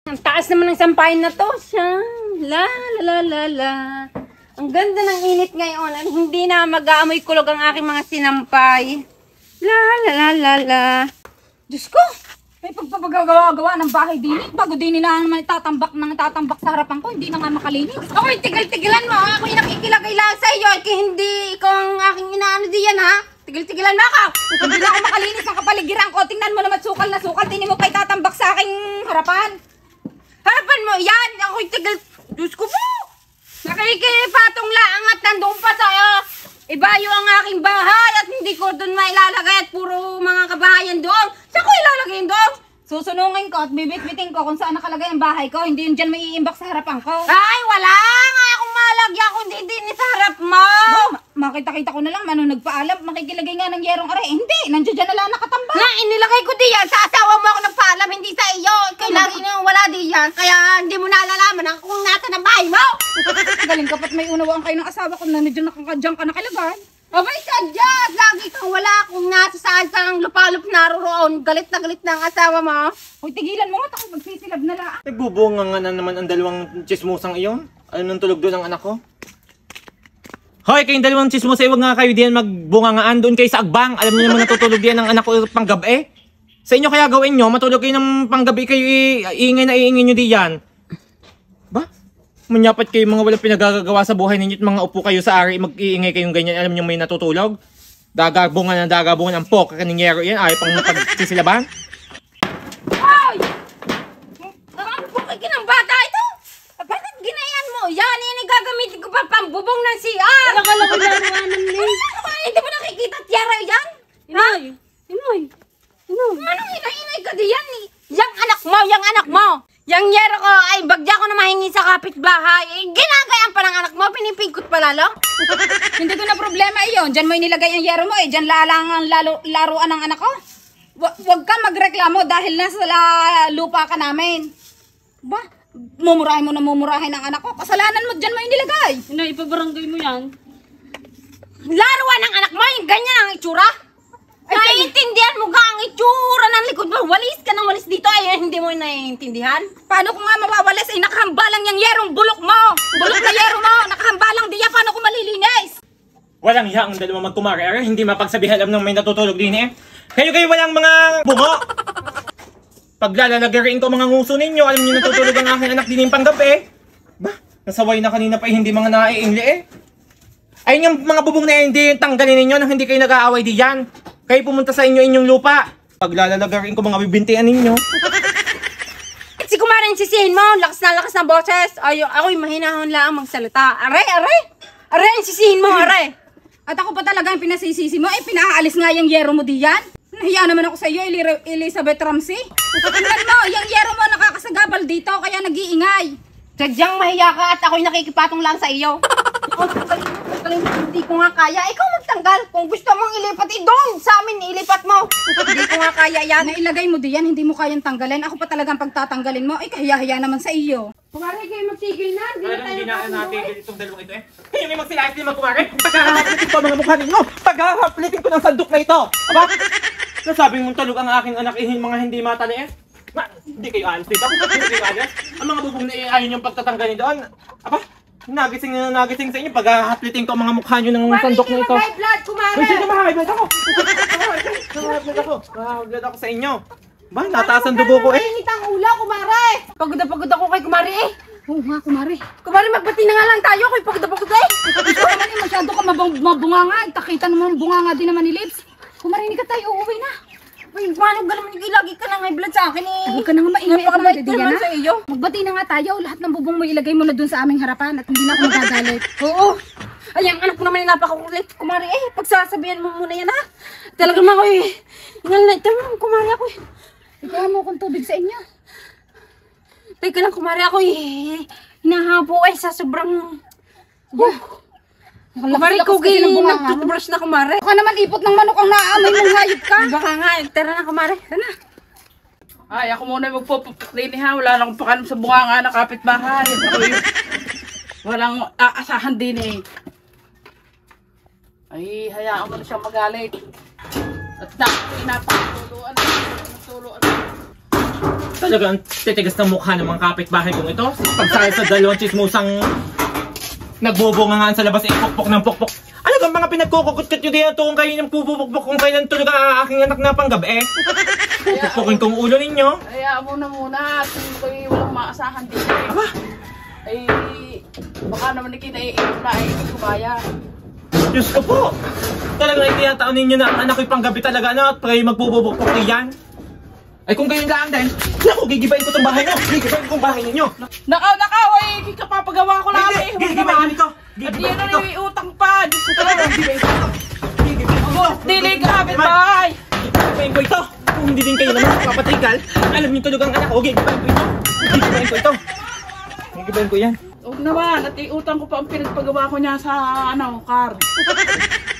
Ang taas naman ng sampayan na to. Siya. La la la la la. Ang ganda ng init ngayon. At hindi na mag-aamoy kulog ang aking mga sinampay. La la la la la. Diyos ko. May pagpapagawa-gawa ng bahay din. Bago din nila naman tatambak sa harapan ko. Hindi na nga makalinis. Ako'y tigil-tigilan mo. Ako'y nakikilagay lang sa iyo. Kaya hindi ikaw ang aking inaano diyan ha. Tigil-tigilan mo ako. Hindi na ako makalinis ng kapaligiran ko. Tingnan mo naman sukal na sukal. Tingnan mo pa'y tatambak sa aking harapan. Harapan mo yan. Ako'y tigil. Diyos ko po. Nakikipatong lang at nandun pa sa ibayo ang aking bahay at hindi ko doon mailalagay at puro mga kabahayan doon. Saan ko ilalagay doon? Susunungin ko at bibit-bitin ko kung saan nakalagay ang bahay ko. Hindi yun dyan maiimbak sa harapan ko. Ay, wala nga akong malagyan kundi din sa harap mo. Makita-kita ko na lang ano nagpaalam. Makikilagay nga ng yerong aray. Hindi, nandiyan dyan na lang nakatambak. Nga, inilagay ko diyan. Sa asawa mo ako nagpaalam, hindi sa iyo. Kaya lagi nang wala diyan. Kaya hindi mo nalalaman kung nasa ng bahay mo. Galing kapat may unawaan kayo ng asawa ko na nandiyan ka nakalagay. Abay, sadyas! Lagi kang wala kung nasa saan kang lupalop naroon. Galit na ang asawa mo. Uy, tigilan mo nga ako magsisilab na lang. Nagbubunga nga na naman ang dalawang chismusang iyon. Ano nang tulog doon ang anak ko? Hoy, kayong dalawang chismusa, huwag nga kayo diyan magbungangaan doon kayo sa agbang. Alam niyo naman natutulog diyan ang anak ko panggabi. Sa inyo kaya gawin nyo, matulog kayo ng panggabi kayo iingay nyo diyan. Ba? Manyapat kayo mga walang pinagagagawa sa buhay ninyo at mga upo kayo sa ari, mag-iingay kayong ganyan, alam niyo may natutulog? Dagabungan ang pok, kaningero yan, ayaw pang pagsisilaban? Ay! Ano po kayo ng bata ito? Bakit ginayan mo? Yan, gagamitin ko pa pambubong ng CR! Akala ko laruanan din. Hindi mo nakikita tiyara yan? Inoy! Inoy! Anong inay ka diyan? Yang anak mo! Yang yero ko ay bagya ko na mahingi sa kapitbahay. Ginagayan pa ng anak mo, pinipigkot pa lalo? Hindi ko na problema iyon. Diyan mo inilagay ang yero mo eh. Diyan lalang ang laruan ng anak ko. Huwag ka magreklamo dahil nasa lupa ka namin. Ba? Mumurahin ang anak ko. Kasalanan mo, diyan mo inilagay. Inoy, ipabarangay mo yan. Laruan ng anak mo, yung ganyan ang itsura? Naiintindihan mo ka ang itsura ng likod mo. Walis ka ng walis dito ay hindi mo naiintindihan. Paano ko nga mawawalis ay nakahambalang yung yerong bulok mo. Bulok na yero mo. Nakahambalang diya. Paano ko malilinis? Walang hiya ang dalawang magkumare, hindi mapagsabihan alam ng may natutulog din eh. Kayo walang mga bungo. Paglalagarin ko mga nguso ninyo, alam niyo natutulog ang aking anak din yung panggabi. Ba, nasaway na kanina pa hindi mga naiingli eh. Ayun yung mga bubong na hindi tanggalin ninyo nang hindi kayo nag-aaway diyan. Kayo pumunta sa inyong lupa. Paglalagarin ko mga bibintian ninyo. Si kumarin sisihin mo, lakas ng boses. Ako'y mahinahon lang magsalita. Aray! Aray ang sisihin mo, aray! At ako pa talaga ang pinasisisi mo. Pinaalis nga yung yero mo diyan. Nahiya naman ako sa iyo, Elizabeth Ramsey. Tingnan mo, yung yero mo nakakasagabal dito, kaya nag-iingay. Sadyang mahiya ka at ako'y nakikipatong lang sa iyo. Hindi ko nga kaya. Ikaw magtanggal. Kung gusto mong ilipat, doon sa amin ilipat mo. Hindi ko nga kaya yan. Nailagay mo diyan, hindi mo kayang tanggalin. Ako pa talagang pagtatanggalin mo. Ay, kahiya-hiya naman sa iyo. Kumari kayo magsigil na. Hindi na natin itong dalawang ito eh. Kayo may magsilayas din magkumare. Pagkakaplitin ko mga mukha ninyo. Pagkakaplitin ko ng sandok na ito. Aba? Nasabing mong tulog ang aking anak mga hindi mataliit. Hindi kayo alis dito. Hindi kayo alis. Ang mga bubong na ayaw yung pagtatanggalin doon. Aba? Nagising sa inyo. Pagkakaplitin ko ang mga mukha nyo ng sandok na ito. High blood, kumari! Uy, sige ma-high blood ako. Ma-high blood ako sa inyo. Ba, nataas ang dugo ko eh. Mainit ang ulo, kumari! Pagod na pagod ako kay kumari eh. Oo nga, kumari. Kumari, magbati na nga lang tayo. Kay pagod na pagod eh. Ikaw naman eh, masyado ka mabunganga. Takita naman bunganga din naman ni Lips. Kumari, hindi ka tayo uuwi na. Uy, paano ka naman lagi ka na high blood sa akin eh. Huwag ka na nga maingay at Napakabait magdadiyan naman na. sa iyo. Magbati na nga tayo. Lahat ng bubong mo ilagay mo na dun sa aming harapan at hindi na ako magagalit. Oo. Ay, ang anak ko naman yung napakakulit. Kumari eh, pagsasabihan mo muna yan ha. Talaga naman ako eh. Ingal na ito naman, kumari ako eh. Ikaw mo akong tubig sa inyo. Teka lang, kumari ako eh. Hinahapo eh sa sobrang... Kumari, Lakas-lakas kasi kugil ng bunganga mo. nagtutubrush na kumari. Baka naman ipot ng manok ang naamay mong hayop ka. Baka nga, tara na kumari. Tara na. Ay, ako muna magpupuklini ha. Wala na akong pakalam sa bunganga na kapitbahay. Ako yung walang aasahan din eh. Ay, hayaan mo na siyang magalit. At napakatuluan. Talagang titigas ng mukha ng mga kapitbahay kong ito. Pagsaya sa dalawang chismusang nagbubungangaan sa labas, pukpok ng pukpok. Ano bang mga pinagkukukot-kat nyo diyan kung kayo ng pupupukpok kung kailan tulog ang aking anak na panggabi? Pupukpokin kong ulo ninyo. Kaya muna at kung kayo walang maasahan din eh. Aba, Ay, baka naman ikinaiinip na ay kumaya. Diyos ko po. Talagang itinataon ninyo na ang anak ko'y panggabi talaga na at kayo magpupupukpok diyan. Ay kung kayo lang din, naku, gigibayin ko itong bahay nyo. Gigibayin ko itong bahay ninyo. Nakaw, ay kapapagawa ko lang eh. Gigibayin ito. At yan na utang pa. Diyos ko talaga. Dili kapit bahay. Gigibayin ko ito. Kung hindi din kayo naman papatrigal, alam niyo tulog ang anak ko. Gigibayin ko ito. Gigibayin ko ito. Gigibayin ko yan. Huwag naman, at iutang ko pa ang pinagpagawa ko niya sa car.